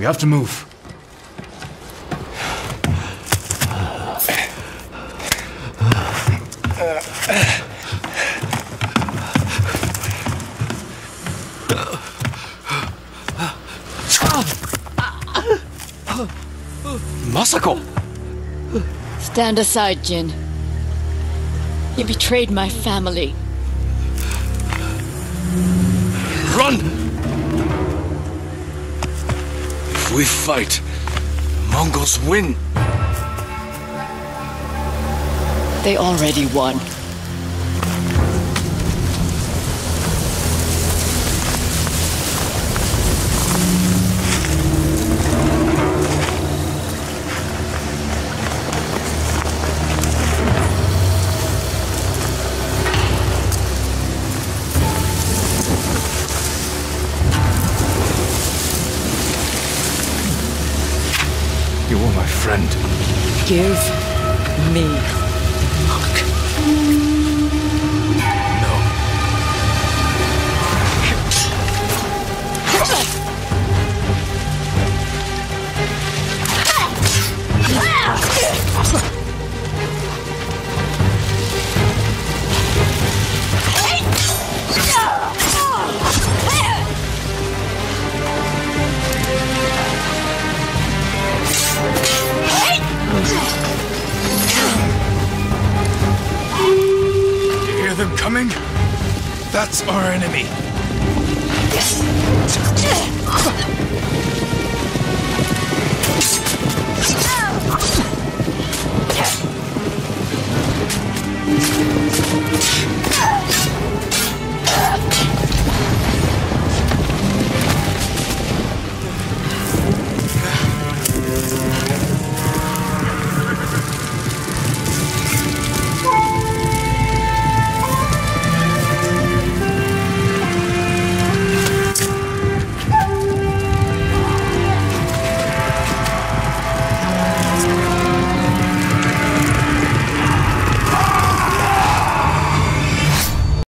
We have to move. Masako! Stand aside, Jin. You betrayed my family. Run! If we fight, the Mongols win. They already won. You were my friend. Give me Monk. No. You hear them coming? That's our enemy.